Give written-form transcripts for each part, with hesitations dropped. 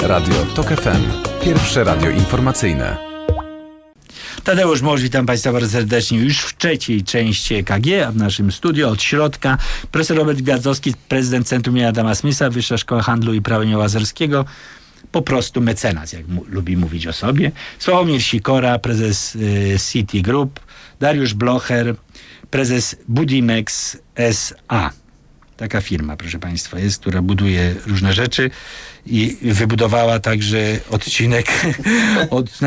Radio TOK FM. Pierwsze radio informacyjne. Tadeusz Mosz, witam Państwa bardzo serdecznie już w trzeciej części EKG, a w naszym studio od środka profesor Robert Gwiazdowski, prezydent Centrum imienia Adama Smitha, Wyższa Szkoła Handlu i Prawa imienia Łazarskiego, po prostu mecenas, jak lubi mówić o sobie. Sławomir Sikora, prezes City Group, Dariusz Blocher, prezes Budimex S.A. Taka firma, proszę Państwa, jest, która buduje różne rzeczy i wybudowała także odcinek od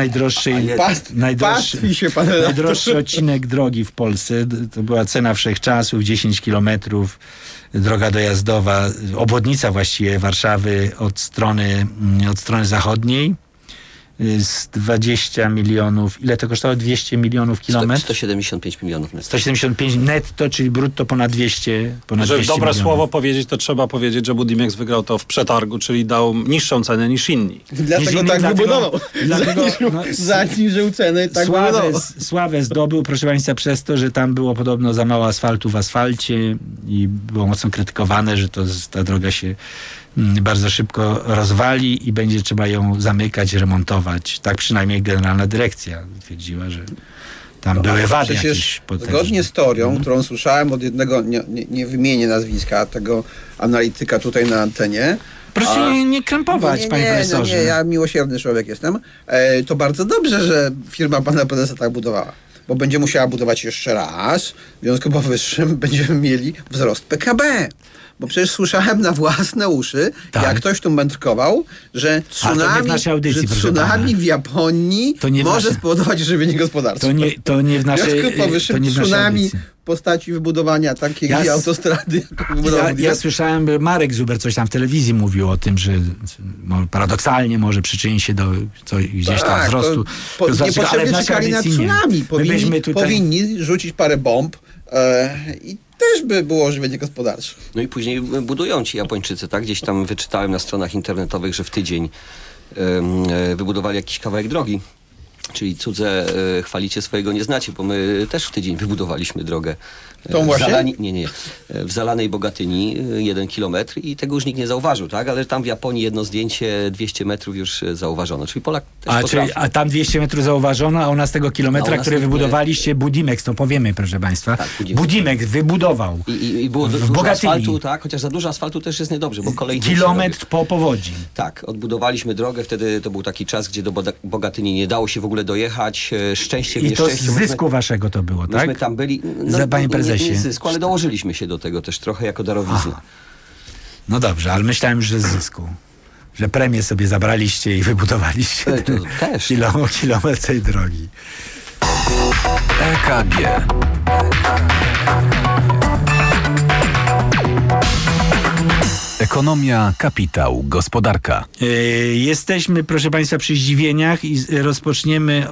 najdroższy odcinek drogi w Polsce. To była cena wszechczasów, 10 kilometrów, droga dojazdowa, obwodnica właściwie Warszawy od strony zachodniej. Z 20 milionów. Ile to kosztowało? 200 milionów kilometrów? 175 milionów netto. 175 netto, czyli brutto ponad 200 Żeby dobre milionów. słowo powiedzieć, to trzeba powiedzieć, że Budimex wygrał to w przetargu, czyli dał niższą cenę niż inni. Dlatego tak wybudował. Zaniżył ceny, tak wybudował. Sławę zdobył, proszę Państwa, przez to, że tam było podobno za mało asfaltu w asfalcie i było mocno krytykowane, że ta droga się bardzo szybko rozwali i będzie trzeba ją zamykać, remontować. Tak przynajmniej generalna dyrekcja twierdziła, że tam były wady jakieś potężne. Zgodnie z teorią, którą słyszałem od jednego, nie wymienię nazwiska, tego analityka tutaj na antenie. Proszę nie krępować, panie profesorze. Nie, ja miłosierny człowiek jestem. To bardzo dobrze, że firma pana prezesa tak budowała. Bo będzie musiała budować jeszcze raz. W związku powyższym będziemy mieli wzrost PKB. Bo przecież słyszałem na własne uszy, jak ktoś tu mędrkował, że tsunami w Japonii może spowodować żywienie gospodarstwa. To nie w naszej tsunami w postaci wybudowania takiej autostrady. Ja słyszałem, Marek Zuber coś tam w telewizji mówił o tym, że paradoksalnie może przyczyni się do gdzieś tam wzrostu. Niepotrzebnie czekali na tsunami. Powinni rzucić parę bomb i też by było żywienie gospodarcze. No i później budują ci Japończycy, tak? Gdzieś tam wyczytałem na stronach internetowych, że w tydzień wybudowali jakiś kawałek drogi. Czyli cudze chwalicie, swojego nie znacie, bo my też w tydzień wybudowaliśmy drogę. W Zalanej Bogatyni 1 kilometr i tego już nikt nie zauważył, tak? Ale tam w Japonii jedno zdjęcie 200 metrów już zauważono. Czyli Polak też potrafi. A tam 200 metrów zauważono, a u nas tego kilometra, który wybudowaliście, Budimex, to powiemy, proszę Państwa. Tak, Budimex wybudował i było dużo asfaltu, tak? Chociaż za dużo asfaltu też jest niedobrze, bo kolej kilometr po powodzi. Tak, odbudowaliśmy drogę, wtedy to był taki czas, gdzie do Bogatyni nie dało się w ogóle dojechać. Szczęście w nieszczęściu. I to z zysku waszego to było, tak? Myśmy tam byli. Panie prezesie. Nie zysku, ale dołożyliśmy się do tego też trochę jako darowizny. No dobrze, ale myślałem, że z zysku. Że premię sobie zabraliście i wybudowaliście też kilometr tej drogi. EKG. Ekonomia, kapitał, gospodarka. Jesteśmy, proszę Państwa, przy zdziwieniach i rozpoczniemy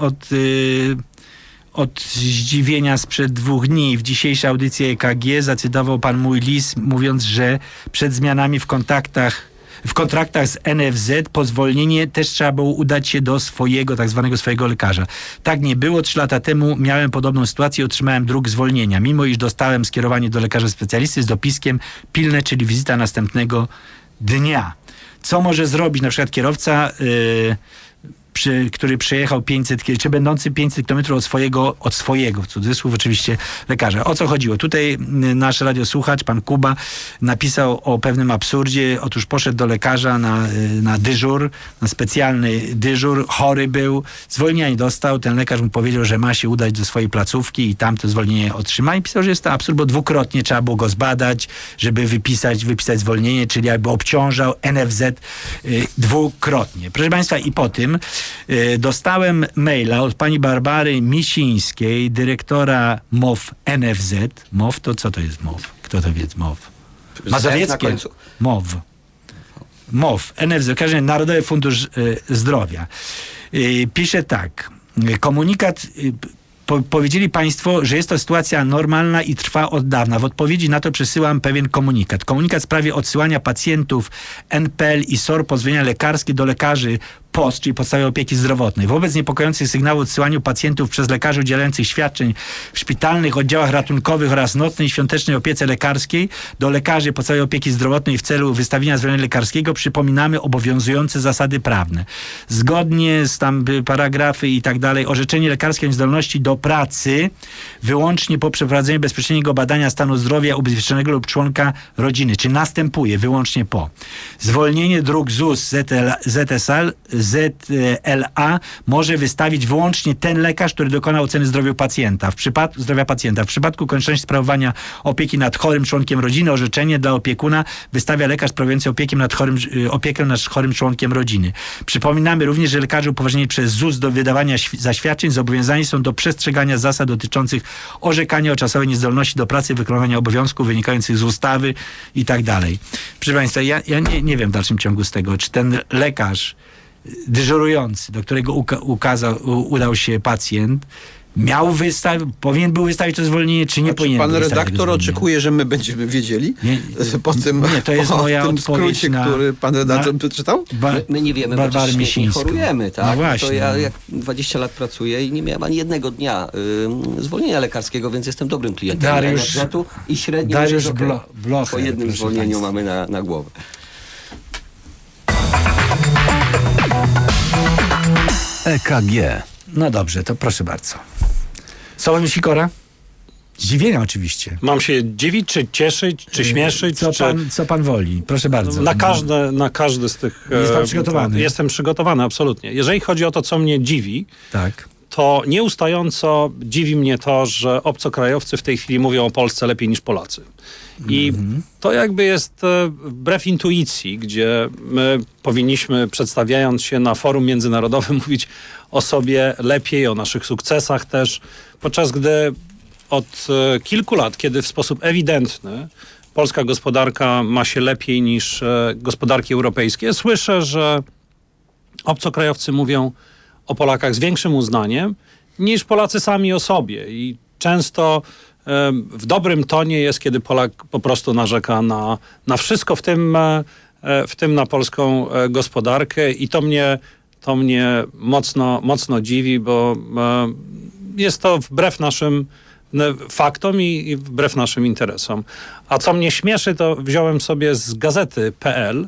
od zdziwienia sprzed 2 dni. W dzisiejszej audycji EKG zacytował pan mój list, mówiąc, że przed zmianami w kontraktach z NFZ po zwolnienie też trzeba było udać się do tak zwanego swojego lekarza. Tak nie było. 3 lata temu miałem podobną sytuację i otrzymałem druk zwolnienia. Mimo iż dostałem skierowanie do lekarza specjalisty z dopiskiem pilne, czyli wizyta następnego dnia. Co może zrobić na przykład kierowca, który przejechał 500, czy będący 500 km od swojego, w cudzysłów oczywiście, lekarza. O co chodziło? Tutaj nasz radiosłuchacz, pan Kuba, napisał o pewnym absurdzie. Otóż poszedł do lekarza na dyżur, na specjalny dyżur, chory był, zwolnienia nie dostał. Ten lekarz mu powiedział, że ma się udać do swojej placówki i tam to zwolnienie otrzyma. I pisał, że jest to absurd, bo dwukrotnie trzeba było go zbadać, żeby wypisać zwolnienie, czyli jakby obciążał NFZ dwukrotnie. Proszę Państwa, i po tym dostałem maila od pani Barbary Misińskiej, dyrektora MOW NFZ. MOW to co to jest MOW? Kto to wie? MOW. Mazowieckie. MOW NFZ, w każdym razie Narodowy Fundusz Zdrowia. Pisze tak. Komunikat powiedzieli Państwo, że jest to sytuacja normalna i trwa od dawna. W odpowiedzi na to przesyłam pewien komunikat. Komunikat w sprawie odsyłania pacjentów NPL i SOR po zwolnienia lekarskie do lekarzy POZ, czyli podstawowej opieki zdrowotnej. Wobec niepokojących sygnałów o odsyłaniu pacjentów przez lekarzy udzielających świadczeń w szpitalnych oddziałach ratunkowych oraz nocnej i świątecznej opiece lekarskiej do lekarzy podstawowej opieki zdrowotnej w celu wystawienia zwolnienia lekarskiego przypominamy obowiązujące zasady prawne. Zgodnie z tam paragrafy i tak dalej, orzeczenie lekarskie o niezdolności do pracy wyłącznie po przeprowadzeniu bezpośredniego badania stanu zdrowia ubezpieczonego lub członka rodziny, czy następuje wyłącznie po. Zwolnienie dróg ZUS, ZLA może wystawić wyłącznie ten lekarz, który dokonał oceny zdrowia pacjenta. W przypadku konieczności sprawowania opieki nad chorym członkiem rodziny orzeczenie dla opiekuna wystawia lekarz sprawujący opiekę nad chorym członkiem rodziny. Przypominamy również, że lekarze upoważnieni przez ZUS do wydawania zaświadczeń zobowiązani są do przestrzegania zasad dotyczących orzekania o czasowej niezdolności do pracy, wykonywania obowiązków wynikających z ustawy i tak dalej. Proszę Państwa, ja nie wiem w dalszym ciągu z tego, czy ten lekarz dyżurujący, do którego udał się pacjent, powinien był wystawić to zwolnienie, czy nie powinien? Pan redaktor oczekuje, że my będziemy wiedzieli po tym, to jest moja tym odpowiedź skrócie, który pan redaktor przeczytał? My nie wiemy, bo przecież nie chorujemy, tak? No właśnie. To ja jak 20 lat pracuję i nie miałem ani jednego dnia zwolnienia lekarskiego, więc jestem dobrym klientem Dariusz i średnio Blocher, po jednym zwolnieniu mamy na głowę. EKG. No dobrze, to proszę bardzo. Sławomir Sikora? Zdziwienia oczywiście. Mam się dziwić, czy cieszyć, czy śmieszyć? Co pan woli? Proszę bardzo. Na każdy z tych... Jest pan przygotowany? Jestem przygotowany, absolutnie. Jeżeli chodzi o to, co mnie dziwi, tak, to nieustająco dziwi mnie to, że obcokrajowcy w tej chwili mówią o Polsce lepiej niż Polacy. I to jakby jest wbrew intuicji, gdzie my powinniśmy, przedstawiając się na forum międzynarodowym, mówić o sobie lepiej, o naszych sukcesach też, podczas gdy od kilku lat, kiedy w sposób ewidentny polska gospodarka ma się lepiej niż gospodarki europejskie, słyszę, że obcokrajowcy mówią o Polakach z większym uznaniem niż Polacy sami o sobie. I często w dobrym tonie jest, kiedy Polak po prostu narzeka na wszystko, w tym na polską gospodarkę, i to mnie mocno dziwi, bo jest to wbrew naszym faktom i wbrew naszym interesom. A co mnie śmieszy, to wziąłem sobie z gazety.pl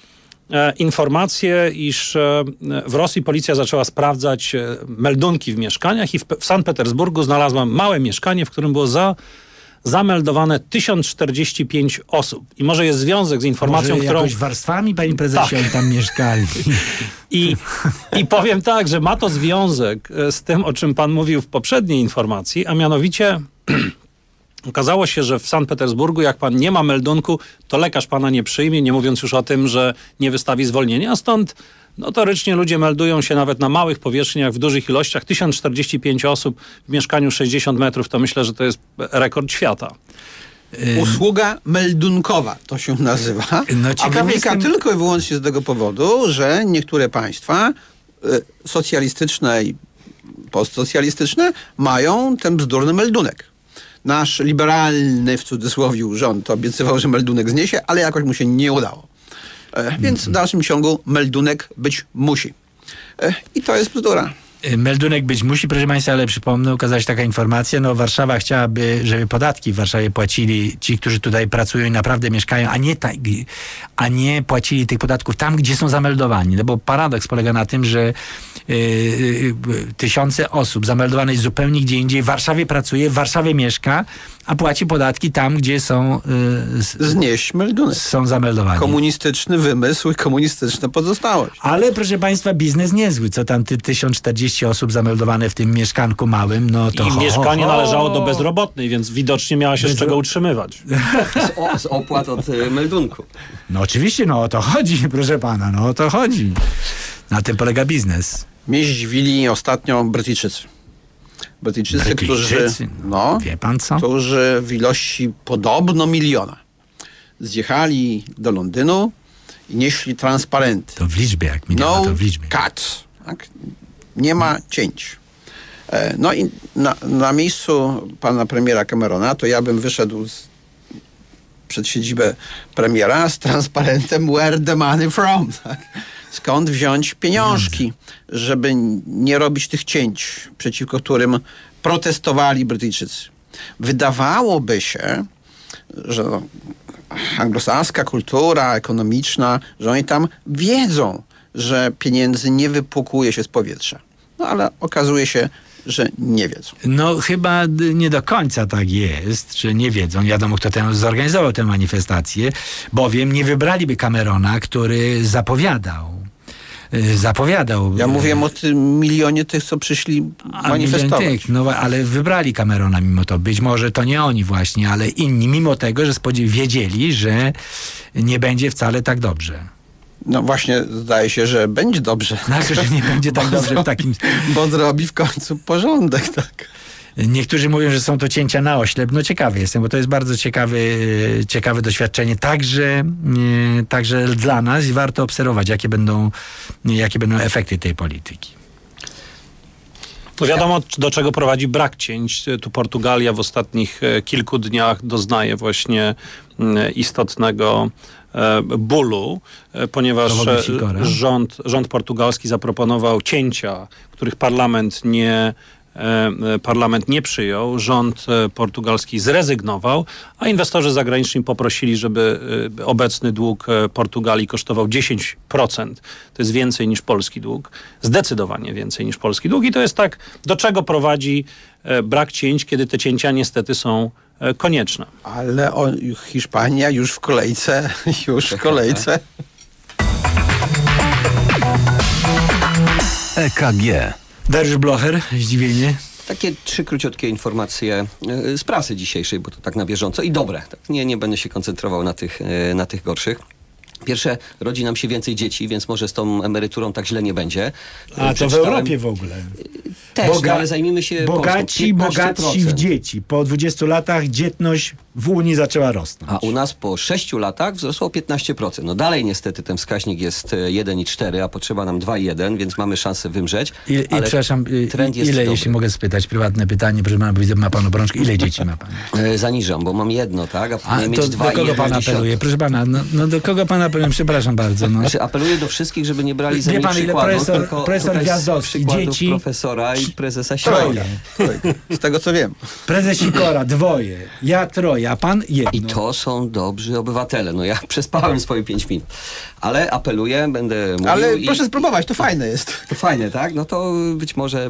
informację, iż w Rosji policja zaczęła sprawdzać meldunki w mieszkaniach i w Sankt Petersburgu znalazłam małe mieszkanie, w którym było zameldowane 1045 osób. I może jest związek z informacją, może jakoś warstwami, panie prezesie, oni tam mieszkali. I powiem tak, że ma to związek z tym, o czym pan mówił w poprzedniej informacji, a mianowicie okazało się, że w Sankt Petersburgu, jak pan nie ma meldunku, to lekarz pana nie przyjmie, nie mówiąc już o tym, że nie wystawi zwolnienia. A stąd notorycznie ludzie meldują się nawet na małych powierzchniach, w dużych ilościach. 1045 osób w mieszkaniu 60 metrów, to myślę, że to jest rekord świata. Usługa meldunkowa to się nazywa, a wynika tylko i wyłącznie z tego powodu, że niektóre państwa socjalistyczne i postsocjalistyczne mają ten bzdurny meldunek. Nasz liberalny, w cudzysłowie, rząd obiecywał, że meldunek zniesie, ale jakoś mu się nie udało. Więc w dalszym ciągu meldunek być musi. I to jest bzdura. Meldunek być musi, proszę Państwa, ale przypomnę, ukazała się taka informacja, Warszawa chciałaby, żeby podatki w Warszawie płacili ci, którzy tutaj pracują i naprawdę mieszkają, a nie płacili tych podatków tam, gdzie są zameldowani. No bo paradoks polega na tym, że tysiące osób zameldowanych zupełnie gdzie indziej w Warszawie pracuje, w Warszawie mieszka, a płaci podatki tam, gdzie są znieść meldunek. Są zameldowani. Komunistyczny wymysł i komunistyczna pozostałość. Ale proszę Państwa, biznes niezły. Co tam 1040 osób zameldowane w tym mieszkanku małym, to i mieszkanie należało do bezrobotnej, więc widocznie miała się z czego utrzymywać. Z opłat od meldunku. No oczywiście, o to chodzi, proszę pana, o to chodzi. Na tym polega biznes. Mnie zdziwili ostatnio Brytyjczycy, którzy, wie pan co? którzy w ilości podobno 1 miliona zjechali do Londynu i nieśli transparenty. To w liczbie, jak miliona, to w liczbie. Cut. Tak? Nie ma cięć. No i na miejscu pana premiera Camerona to ja bym wyszedł przed siedzibę premiera z transparentem "Where the money from?" Tak? Skąd wziąć pieniążki, żeby nie robić tych cięć, przeciwko którym protestowali Brytyjczycy. Wydawałoby się, że anglosaska kultura ekonomiczna, że oni tam wiedzą, że pieniędzy nie wypłukuje się z powietrza. No ale okazuje się, że nie wiedzą. No chyba nie do końca tak jest, że nie wiedzą. Nie wiadomo, kto zorganizował tę manifestację, bowiem nie wybraliby Camerona, który zapowiadał. Ja mówiłem o tym milionie tych, co przyszli manifestować. Tych, no ale wybrali Camerona mimo to. Być może to nie oni właśnie, ale inni, mimo tego, że wiedzieli, że nie będzie wcale tak dobrze. No właśnie, zdaje się, że będzie dobrze. Znaczy, że nie będzie tak dobrze w takim... Bo zrobi w końcu porządek, tak. Niektórzy mówią, że są to cięcia na oślep. No ciekawy jestem, bo to jest bardzo ciekawe doświadczenie. Także dla nas i warto obserwować, jakie będą efekty tej polityki. To wiadomo, do czego prowadzi brak cięć. Tu Portugalia w ostatnich kilku dniach doznaje właśnie istotnego bólu, ponieważ rząd portugalski zaproponował cięcia, których parlament nie przyjął, rząd portugalski zrezygnował, a inwestorzy zagraniczni poprosili, żeby obecny dług Portugalii kosztował 10%. To jest więcej niż polski dług, zdecydowanie więcej niż polski dług i to jest tak, do czego prowadzi brak cięć, kiedy te cięcia niestety są konieczne. Ale Hiszpania już w kolejce. EKG. Dariusz Blocher, zdziwienie. Takie 3 króciutkie informacje z prasy dzisiejszej, bo to tak na bieżąco i dobre. Tak, nie będę się koncentrował na tych gorszych. Pierwsze, rodzi nam się więcej dzieci, więc może z tą emeryturą tak źle nie będzie. A to w Europie w ogóle. Też, ale zajmijmy się bogaci w dzieci. Po 20 latach dzietność w Unii zaczęła rosnąć. A u nas po 6 latach wzrosło 15%. No dalej niestety ten wskaźnik jest 1,4, a potrzeba nam 2,1, więc mamy szansę wymrzeć. Przepraszam, trend jest ile, dobry. jeśli mogę spytać, prywatne pytanie, proszę pana, ma pan obrączkę, ile dzieci ma pan? Zaniżam, bo mam jedno, tak? A powinien mieć to 2 do kogo pan apeluje? Proszę pana, no do kogo pan apeluje? Przepraszam bardzo. No. Znaczy apeluję do wszystkich, żeby nie brali za mnie przykładów, profesor Gwiazdowski, dzieci... profesora i prezesa Sikora. Z tego co wiem. Prezes Sikora, 2, ja 3, a pan 1. I to są dobrzy obywatele. No ja przespałem swoje 5 minut. Ale apeluję, będę mówił. Ale proszę spróbować, to fajne jest. To fajne, tak? No to być może.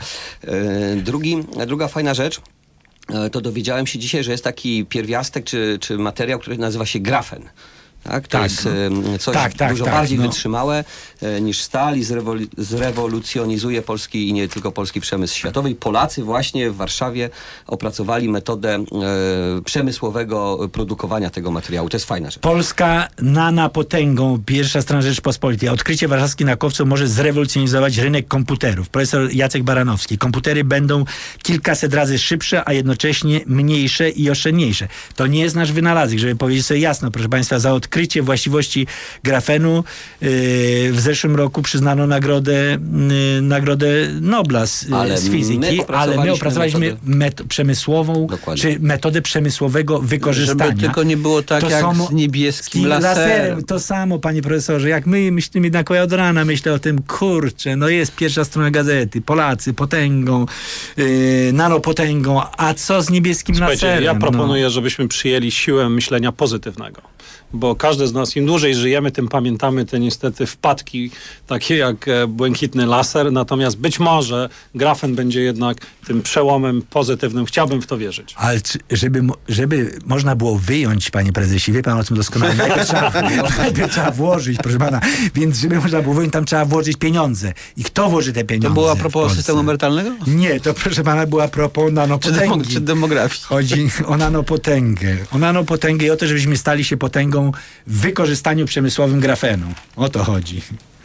Druga fajna rzecz, to dowiedziałem się dzisiaj, że jest taki pierwiastek czy materiał, który nazywa się grafen. Tak? To jest coś dużo bardziej wytrzymałe niż stal i zrewolucjonizuje polski i nie tylko polski przemysł światowy. I Polacy właśnie w Warszawie opracowali metodę przemysłowego produkowania tego materiału. To jest fajna rzecz. Polska nanopotęgą, pierwsza strona Rzeczypospolitej. Odkrycie warszawskich naukowców może zrewolucjonizować rynek komputerów. Profesor Jacek Baranowski. Komputery będą kilkaset razy szybsze, a jednocześnie mniejsze i oszczędniejsze. To nie jest nasz wynalazek, żeby powiedzieć sobie jasno, proszę państwa, za odkrycie właściwości grafenu w zeszłym roku przyznano nagrodę Nobla z fizyki, ale my opracowaliśmy przemysłową, czy metodę przemysłowego wykorzystania. Żeby tylko nie było tak to jak z niebieskim laserem. To samo, panie profesorze, jak my myślimy, jednak ja od rana myślę o tym, kurczę, no jest pierwsza strona gazety, Polacy potęgą, nanopotęgą, a co z niebieskim laserem? Ja proponuję, żebyśmy przyjęli siłę myślenia pozytywnego. Bo każdy z nas, im dłużej żyjemy, tym pamiętamy te niestety wpadki, takie jak błękitny laser, natomiast być może grafen będzie jednak tym przełomem pozytywnym. Chciałbym w to wierzyć. Ale żeby można było wyjąć, panie prezesie, wie pan o tym doskonale, najpierw trzeba włożyć, proszę pana, więc żeby można było wyjąć, tam trzeba włożyć pieniądze. I kto włoży te pieniądze? To było a propos systemu emerytalnego? Nie, to proszę pana było a propos nanopotęgi. Czy demografii? Chodzi o nanopotęgę. O nanopotęgę i o to, żebyśmy stali się potęgą w wykorzystaniu przemysłowym grafenu. O to chodzi.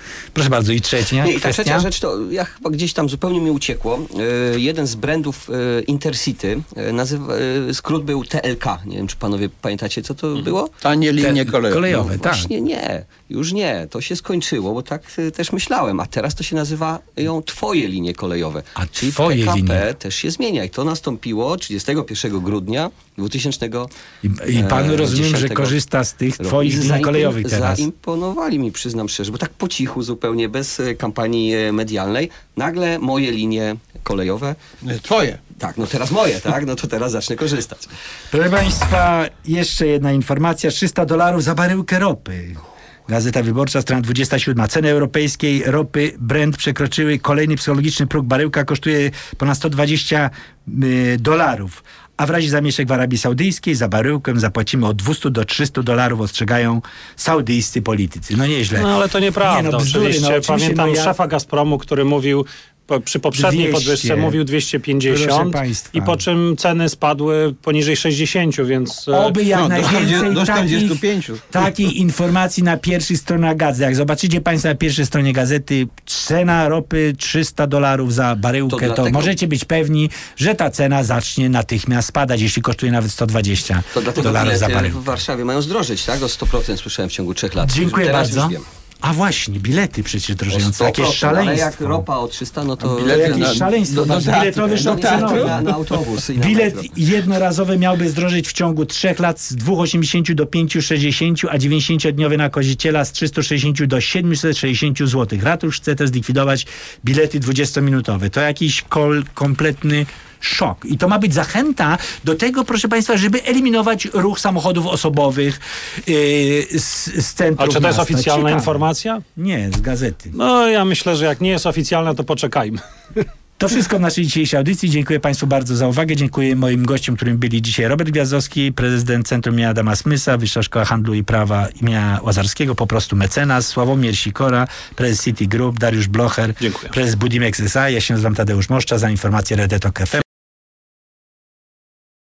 Proszę bardzo, i trzecia Nie, i ta trzecia kwestia. rzecz, to ja chyba gdzieś tam zupełnie mi uciekło. Jeden z brandów Intercity, skrót był TLK. Nie wiem, czy panowie pamiętacie, co to było? Tanie linie Kolejowe, tak. Właśnie nie, już nie. To się skończyło, bo tak też myślałem. A teraz to się nazywają Twoje linie kolejowe. A Czyli twoje PKP linie. też się zmienia. I to nastąpiło 31 grudnia 2000 I pan rozumiem, że korzysta z tych roku. twoich I linii kolejowych teraz. Zaimponowali mi, przyznam szczerze, bo tak po cichu zupełnie, bez kampanii medialnej, nagle moje linie kolejowe, Twoje. tak, no teraz moje, tak, no to teraz zacznę korzystać. Proszę państwa, jeszcze jedna informacja. $300 za baryłkę ropy. Gazeta Wyborcza, strona 27. Ceny europejskiej ropy Brent przekroczyły kolejny psychologiczny próg. Baryłka kosztuje ponad $120. A w razie zamieszek w Arabii Saudyjskiej za baryłkę zapłacimy od $200 do $300, ostrzegają saudyjscy politycy. No nieźle. No ale to nieprawda. Nie, no bzdury, oczywiście. no, oczywiście, Pamiętam no ja- szefa Gazpromu, który mówił przy poprzedniej 200. podwyżce mówił 250 Proszę państwa. i po czym ceny spadły poniżej 60, więc Oby jak No, do najwięcej 45. takich informacji na pierwszych stronach gazet. Jak zobaczycie państwo na pierwszej stronie gazety cena ropy $300 za baryłkę, To to dlatego- możecie być pewni, że ta cena zacznie natychmiast spadać, jeśli kosztuje nawet $120 To dlatego za bilety baryłkę. w Warszawie mają zdrożeć, tak? O 100% słyszałem w ciągu 3 lat. Dziękuję Teraz bardzo. Już wiem. A właśnie, bilety przecież O drożejące. 100%, Jakieś szaleństwo. ale jak ropa o 300, no to... Bilety Jakieś na- szaleństwo. do Masz teatru, biletowy do szok teatru. cenowy. na autobus i na Bilet metro. jednorazowy miałby zdrożeć w ciągu 3 lat z 2,80 do 5,60, a 90-dniowy na koziciela z 360 do 760 zł. Ratusz chce też zlikwidować bilety 20-minutowe. To jakiś kompletny szok. I to ma być zachęta do tego, proszę państwa, żeby eliminować ruch samochodów osobowych z centrum A czy to jest miasta. oficjalna Ciekawe. informacja? Nie, z gazety. No ja myślę, że jak nie jest oficjalna, to poczekajmy. To wszystko w naszej dzisiejszej audycji. Dziękuję państwu bardzo za uwagę. Dziękuję moim gościom, którym byli dzisiaj Robert Gwiazdowski, prezydent Centrum imienia Adama Smysa, Wyższa Szkoła Handlu i Prawa imienia Łazarskiego, po prostu mecenas, Sławomir Sikora, prezes City Group, Dariusz Blocher, Dziękuję. prezes Budimex S.A. Ja się nazywam Tadeusz Moszcza, za informację Radio Tok FM.